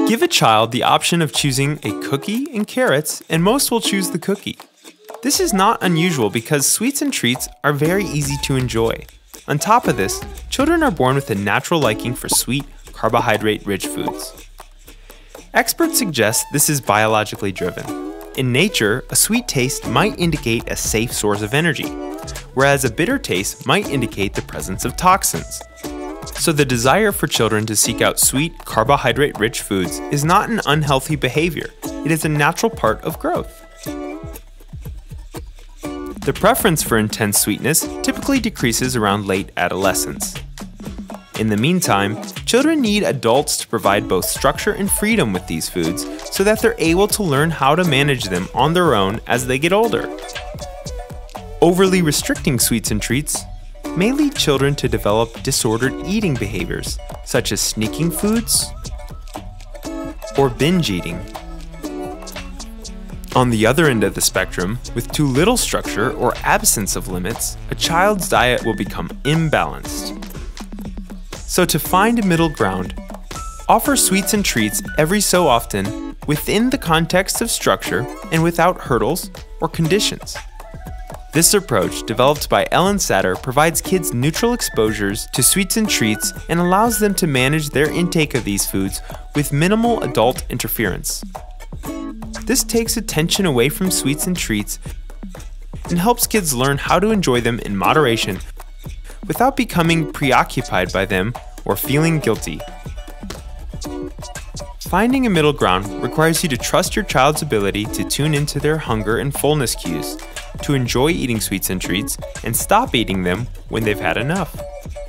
Give a child the option of choosing a cookie and carrots, and most will choose the cookie. This is not unusual because sweets and treats are very easy to enjoy. On top of this, children are born with a natural liking for sweet, carbohydrate-rich foods. Experts suggest this is biologically driven. In nature, a sweet taste might indicate a safe source of energy, whereas a bitter taste might indicate the presence of toxins. So the desire for children to seek out sweet, carbohydrate-rich foods is not an unhealthy behavior. It is a natural part of growth. The preference for intense sweetness typically decreases around late adolescence. In the meantime, children need adults to provide both structure and freedom with these foods so that they're able to learn how to manage them on their own as they get older. Overly restricting sweets and treats may lead children to develop disordered eating behaviors, such as sneaking foods or binge eating. On the other end of the spectrum, with too little structure or absence of limits, a child's diet will become imbalanced. So to find a middle ground, offer sweets and treats every so often within the context of structure and without hurdles or conditions. This approach, developed by Ellen Satter, provides kids neutral exposures to sweets and treats and allows them to manage their intake of these foods with minimal adult interference. This takes attention away from sweets and treats and helps kids learn how to enjoy them in moderation without becoming preoccupied by them or feeling guilty. Finding a middle ground requires you to trust your child's ability to tune into their hunger and fullness cues, to enjoy eating sweets and treats, and stop eating them when they've had enough.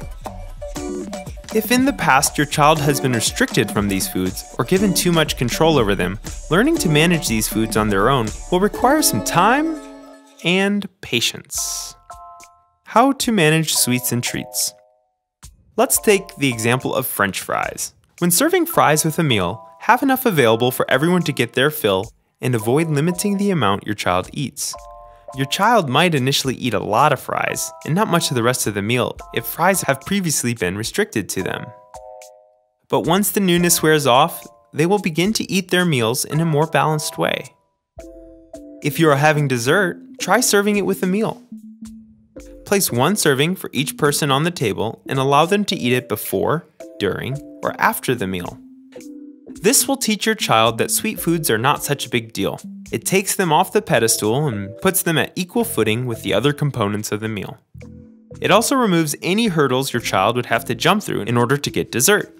If in the past your child has been restricted from these foods or given too much control over them, learning to manage these foods on their own will require some time and patience. How to manage sweets and treats. Let's take the example of French fries. When serving fries with a meal, have enough available for everyone to get their fill and avoid limiting the amount your child eats. Your child might initially eat a lot of fries and not much of the rest of the meal if fries have previously been restricted to them. But once the newness wears off, they will begin to eat their meals in a more balanced way. If you are having dessert, try serving it with a meal. Place one serving for each person on the table and allow them to eat it before, during, or after the meal. This will teach your child that sweet foods are not such a big deal. It takes them off the pedestal and puts them at equal footing with the other components of the meal. It also removes any hurdles your child would have to jump through in order to get dessert.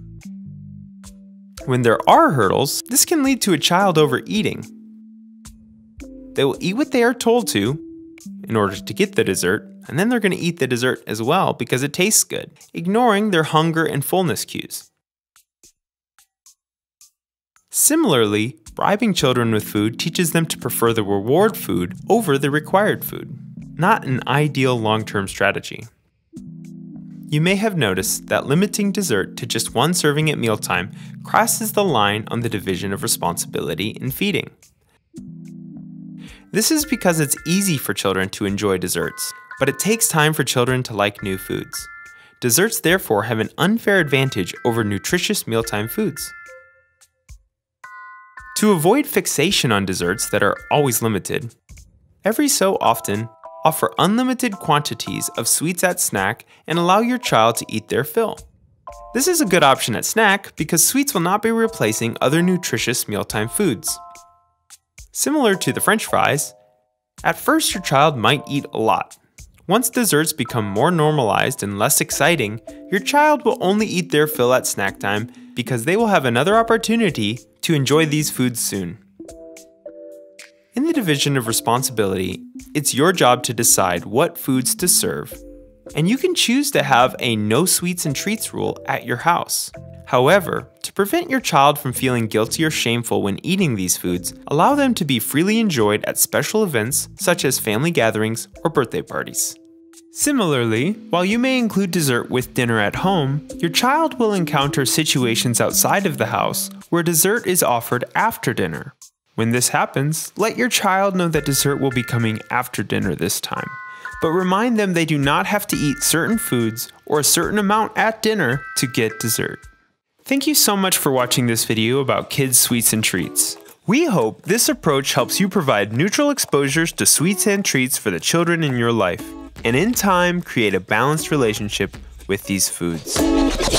When there are hurdles, this can lead to a child overeating. They will eat what they are told to in order to get the dessert, and then they're going to eat the dessert as well because it tastes good, ignoring their hunger and fullness cues. Similarly, bribing children with food teaches them to prefer the reward food over the required food. Not an ideal long-term strategy. You may have noticed that limiting dessert to just one serving at mealtime crosses the line on the division of responsibility in feeding. This is because it's easy for children to enjoy desserts, but it takes time for children to like new foods. Desserts therefore have an unfair advantage over nutritious mealtime foods. To avoid fixation on desserts that are always limited, every so often, offer unlimited quantities of sweets at snack and allow your child to eat their fill. This is a good option at snack because sweets will not be replacing other nutritious mealtime foods. Similar to the French fries, at first your child might eat a lot. Once desserts become more normalized and less exciting, your child will only eat their fill at snack time because they will have another opportunity to enjoy these foods soon. In the division of responsibility, it's your job to decide what foods to serve, and you can choose to have a no sweets and treats rule at your house. However, to prevent your child from feeling guilty or shameful when eating these foods, allow them to be freely enjoyed at special events such as family gatherings or birthday parties. Similarly, while you may include dessert with dinner at home, your child will encounter situations outside of the house where dessert is offered after dinner. When this happens, let your child know that dessert will be coming after dinner this time, but remind them they do not have to eat certain foods or a certain amount at dinner to get dessert. Thank you so much for watching this video about kids' sweets and treats. We hope this approach helps you provide neutral exposures to sweets and treats for the children in your life, and in time create a balanced relationship with these foods.